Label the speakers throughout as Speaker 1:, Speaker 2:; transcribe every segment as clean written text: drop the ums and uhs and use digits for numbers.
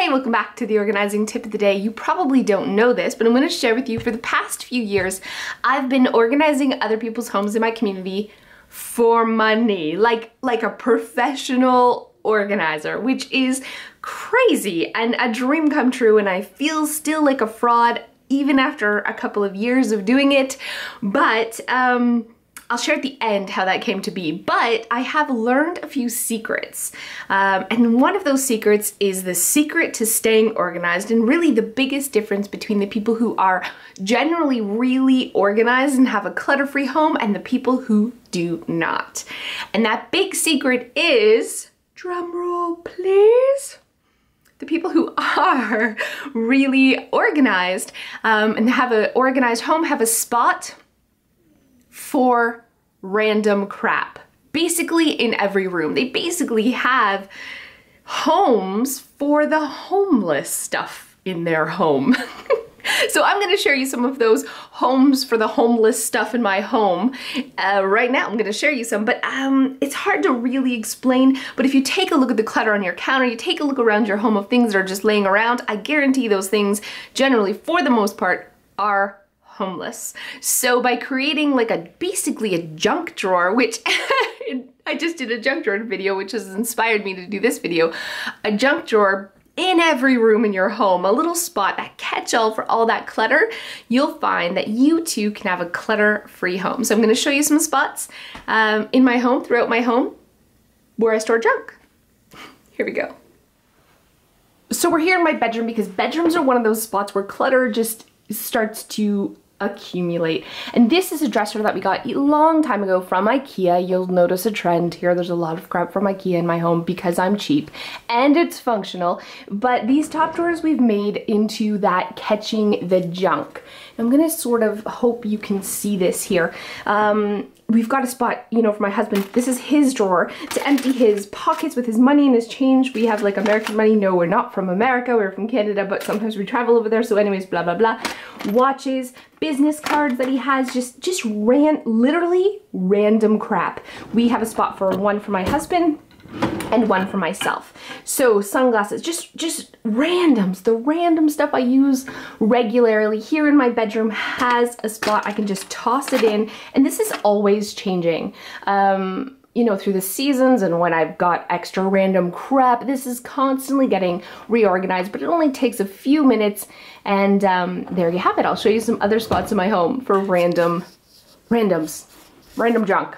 Speaker 1: Hey, welcome back to the organizing tip of the day. You probably don't know this, but I'm going to share with you for the past few years, I've been organizing other people's homes in my community for money, like a professional organizer, which is crazy and a dream come true, and I feel still like a fraud even after a couple of years of doing it, but I'll share at the end how that came to be. But I have learned a few secrets, and one of those secrets is the secret to staying organized, and really the biggest difference between the people who are generally really organized and have a clutter-free home and the people who do not. And that big secret is, drum roll please, the people who are really organized and have an organized home have a spot for random crap. Basically in every room. They basically have homes for the homeless stuff in their home. So I'm going to share you some of those homes for the homeless stuff in my home. Right now I'm going to share you some, but it's hard to really explain. But if you take a look at the clutter on your counter, you take a look around your home of things that are just laying around, I guarantee those things generally, for the most part, are homeless. So by creating like basically a junk drawer, which I just did a junk drawer video, which has inspired me to do this video, a junk drawer in every room in your home, a little spot, that catch-all for all that clutter, you'll find that you too can have a clutter-free home. So I'm going to show you some spots in my home, throughout my home, where I store junk. Here we go. So we're here in my bedroom because bedrooms are one of those spots where clutter just starts to accumulate. And this is a dresser that we got a long time ago from IKEA. You'll notice a trend here. There's a lot of crap from IKEA in my home because I'm cheap and it's functional. But these top drawers we've made into that catching the junk. I'm gonna sort of hope you can see this here. We've got a spot, you know, for my husband. This is his drawer to empty his pockets with his money and his change. We have like American money. No, we're not from America. We're from Canada, but sometimes we travel over there. So anyways, blah, blah, blah. Watches, business cards that he has, just literally random crap. We have a spot for one for my husband and one for myself. So sunglasses, just randoms, the random stuff I use regularly here in my bedroom has a spot I can just toss it in, and this is always changing. You know, through the seasons and when I've got extra random crap, this is constantly getting reorganized, but it only takes a few minutes, and there you have it. I'll show you some other spots in my home for random junk.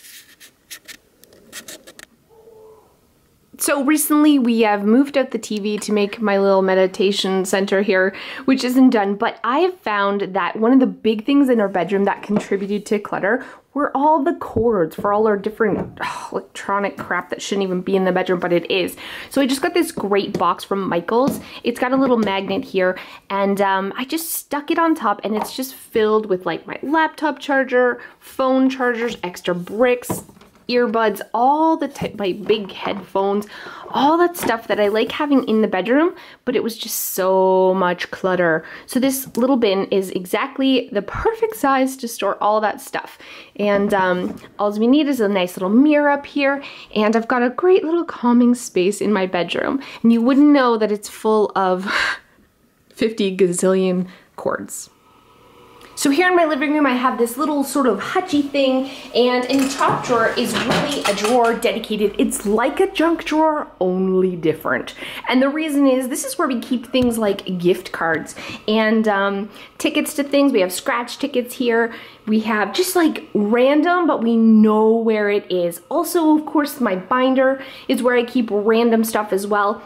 Speaker 1: So recently we have moved out the TV to make my little meditation center here, which isn't done, but I have found that one of the big things in our bedroom that contributed to clutter were all the cords for all our different electronic crap that shouldn't even be in the bedroom, but it is. So I just got this great box from Michael's. It's got a little magnet here, and I just stuck it on top, and it's just filled with like my laptop charger, phone chargers, extra bricks, earbuds, all the my big headphones, all that stuff that I like having in the bedroom, but it was just so much clutter. So this little bin is exactly the perfect size to store all that stuff. And all we need is a nice little mirror up here, and I've got a great little calming space in my bedroom. And you wouldn't know that it's full of 50 gazillion cords. So here in my living room, I have this little sort of hutchy thing, and in the top drawer is really a drawer dedicated. It's like a junk drawer, only different. And the reason is, this is where we keep things like gift cards and tickets to things. We have scratch tickets here. We have just like random, but we know where it is. Also, of course, my binder is where I keep random stuff as well.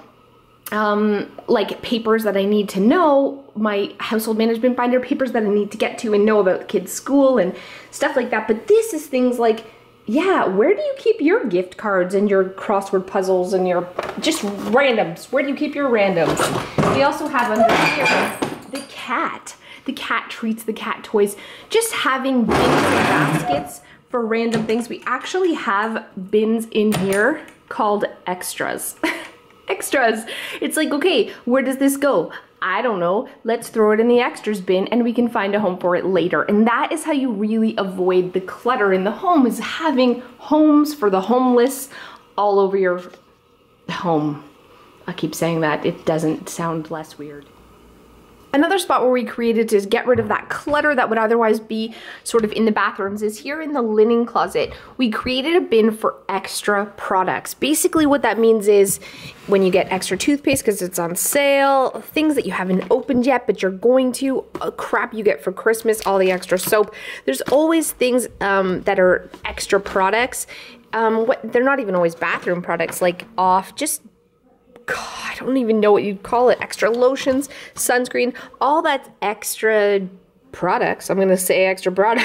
Speaker 1: Like papers that I need to know, my household management binder, papers that I need to get to and know about the kids' school and stuff like that. But this is things like, yeah, where do you keep your gift cards and your crossword puzzles and your just randoms? Where do you keep your randoms? We also have under here the cat treats, the cat toys, just having bins and baskets for random things. We actually have bins in here called extras. Extras. It's like, okay, where does this go? I don't know. Let's throw it in the extras bin and we can find a home for it later. And that is how you really avoid the clutter in the home, is having homes for the homeless all over your home. I keep saying that, it doesn't sound less weird. Another spot where we created to get rid of that clutter that would otherwise be sort of in the bathrooms is here in the linen closet. We created a bin for extra products. Basically what that means is when you get extra toothpaste because it's on sale, things that you haven't opened yet but you're going to, crap you get for Christmas, all the extra soap. There's always things that are extra products. They're not even always bathroom products, like just I don't even know what you'd call it. Extra lotions, sunscreen, all that's extra products. I'm gonna say extra products.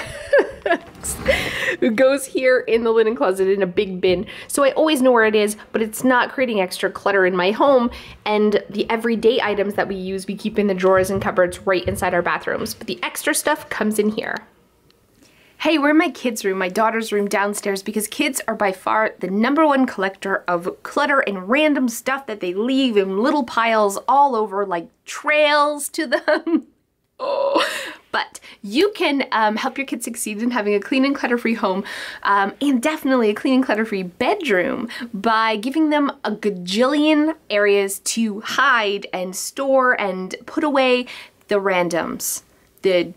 Speaker 1: It goes here in the linen closet in a big bin. So I always know where it is, but it's not creating extra clutter in my home. And the everyday items that we use, we keep in the drawers and cupboards right inside our bathrooms. But the extra stuff comes in here. Hey, we're in my kids' room, my daughter's room downstairs, because kids are by far the #1 collector of clutter and random stuff that they leave in little piles all over, like trails to them. Oh. But you can help your kids succeed in having a clean and clutter-free home, and definitely a clean and clutter-free bedroom by giving them a gajillion areas to hide and store and put away the randoms, the,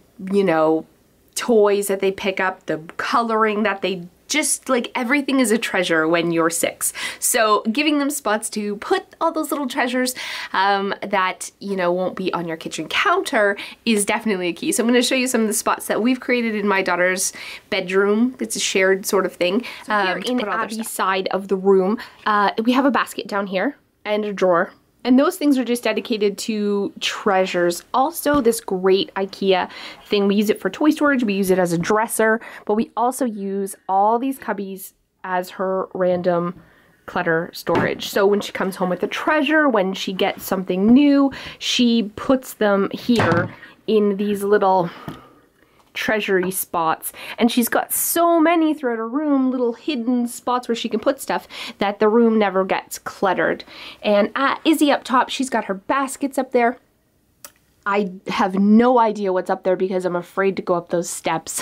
Speaker 1: toys that they pick up, the coloring that they just, like, everything is a treasure when you're 6. So giving them spots to put all those little treasures that, won't be on your kitchen counter is definitely a key. So I'm going to show you some of the spots that we've created in my daughter's bedroom. It's a shared sort of thing. So here in Abby's side of the room, we have a basket down here and a drawer. And those things are just dedicated to treasures. Also, this great IKEA thing, we use it for toy storage, we use it as a dresser, but we also use all these cubbies as her random clutter storage. So when she comes home with a treasure, when she gets something new, she puts them here in these little treasury spots, and she's got so many throughout her room, little hidden spots where she can put stuff, that the room never gets cluttered. And Izzy up top, she's got her baskets up there. I have no idea what's up there because I'm afraid to go up those steps.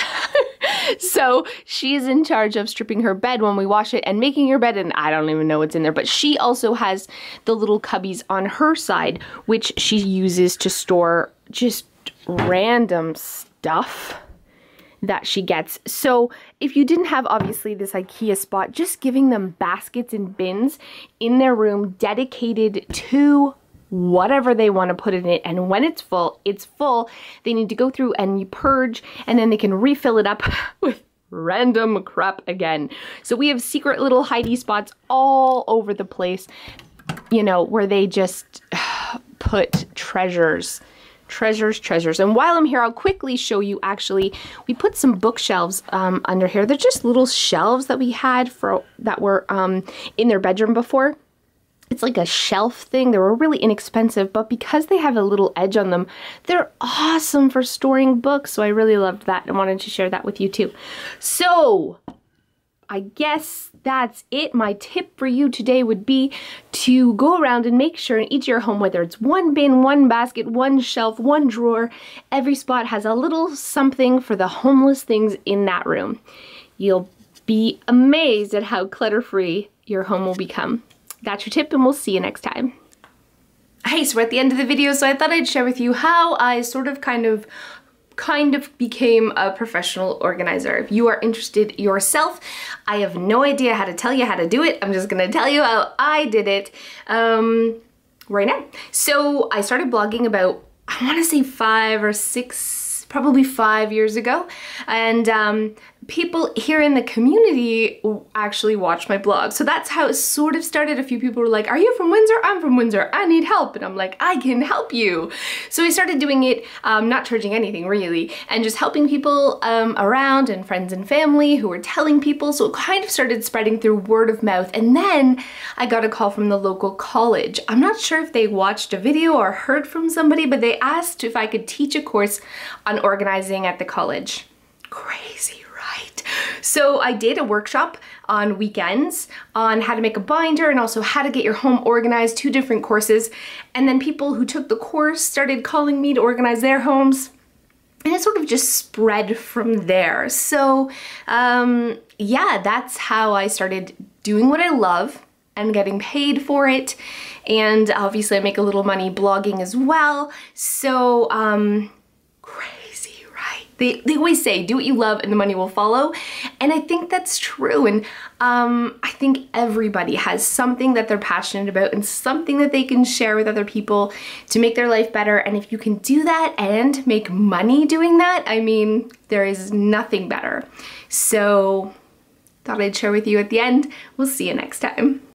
Speaker 1: So she's in charge of stripping her bed when we wash it and making her bed, and I don't even know what's in there. But she also has the little cubbies on her side, which she uses to store just random stuff that she gets. So if you didn't have obviously this IKEA spot, just giving them baskets and bins in their room dedicated to whatever they want to put in it, and when it's full, it's full. They need to go through and you purge, and then they can refill it up with random crap again. So we have secret little hidey spots all over the place, where they just put treasures. And while I'm here, I'll quickly show you, actually, we put some bookshelves under here. They're just little shelves that we had that were in their bedroom before. It's like a shelf thing. They were really inexpensive, but because they have a little edge on them, they're awesome for storing books. So I really loved that and wanted to share that with you too. So I guess that's it. My tip for you today would be to go around and make sure in each of your home, whether it's one bin, one basket, one shelf, one drawer, every spot has a little something for the homeless things in that room. You'll be amazed at how clutter-free your home will become. That's your tip, and we'll see you next time. Hey, so we're at the end of the video, so I thought I'd share with you how I kind of became a professional organizer. If you are interested yourself, I have no idea how to tell you how to do it. I'm just gonna tell you how I did it right now. So I started blogging about, I wanna say 5 or 6, probably 5 years ago. And people here in the community actually watch my blog. So that's how it sort of started. A few people were like, are you from Windsor? I'm from Windsor. I need help. And I'm like, I can help you. So I started doing it, not charging anything really, and just helping people around, and friends and family who were telling people. So it kind of started spreading through word of mouth. And then I got a call from the local college. I'm not sure if they watched a video or heard from somebody, but they asked if I could teach a course on organizing at the college. Crazy, right? So I did a workshop on weekends on how to make a binder and also how to get your home organized, 2 different courses. And then people who took the course started calling me to organize their homes. And it sort of just spread from there. So yeah, that's how I started doing what I love and getting paid for it. And obviously I make a little money blogging as well. So, crazy, right? They always say, do what you love and the money will follow. And I think that's true. And I think everybody has something that they're passionate about and something that they can share with other people to make their life better. And if you can do that and make money doing that, I mean, there is nothing better. So thought I'd share with you at the end. We'll see you next time.